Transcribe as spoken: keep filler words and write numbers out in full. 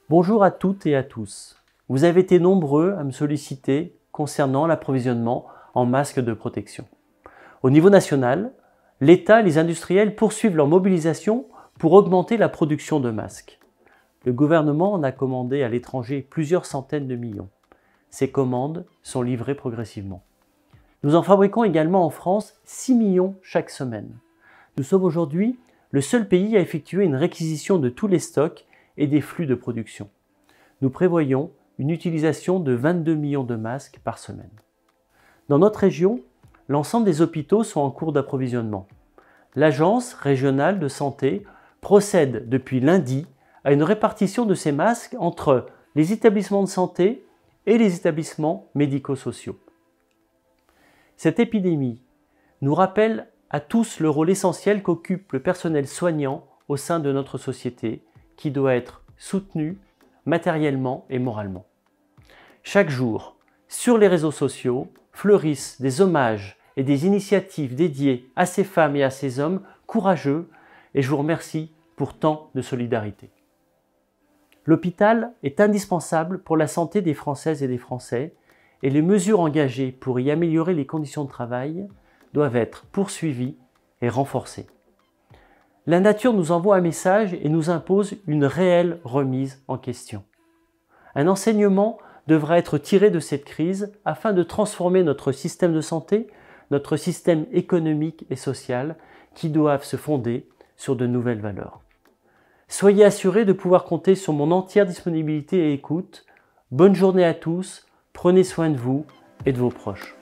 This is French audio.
Bonjour à toutes et à tous. Vous avez été nombreux à me solliciter concernant l'approvisionnement en masques de protection. Au niveau national, l'État et les industriels poursuivent leur mobilisation pour augmenter la production de masques. Le gouvernement en a commandé à l'étranger plusieurs centaines de millions. Ces commandes sont livrées progressivement. Nous en fabriquons également en France six millions chaque semaine. Nous sommes aujourd'hui le seul pays à effectuer une réquisition de tous les stocks et des flux de production. Nous prévoyons une utilisation de vingt-deux millions de masques par semaine. Dans notre région, l'ensemble des hôpitaux sont en cours d'approvisionnement. L'Agence régionale de santé procède depuis lundi à une répartition de ces masques entre les établissements de santé et les établissements médico-sociaux. Cette épidémie nous rappelle à tous le rôle essentiel qu'occupe le personnel soignant au sein de notre société, qui doit être soutenu matériellement et moralement. Chaque jour, sur les réseaux sociaux, fleurissent des hommages et des initiatives dédiées à ces femmes et à ces hommes courageux, et je vous remercie pour tant de solidarité. L'hôpital est indispensable pour la santé des Françaises et des Français, et les mesures engagées pour y améliorer les conditions de travail doivent être poursuivies et renforcées. La nature nous envoie un message et nous impose une réelle remise en question. Un enseignement devra être tiré de cette crise afin de transformer notre système de santé, notre système économique et social, qui doivent se fonder sur de nouvelles valeurs. Soyez assurés de pouvoir compter sur mon entière disponibilité et écoute. Bonne journée à tous, prenez soin de vous et de vos proches.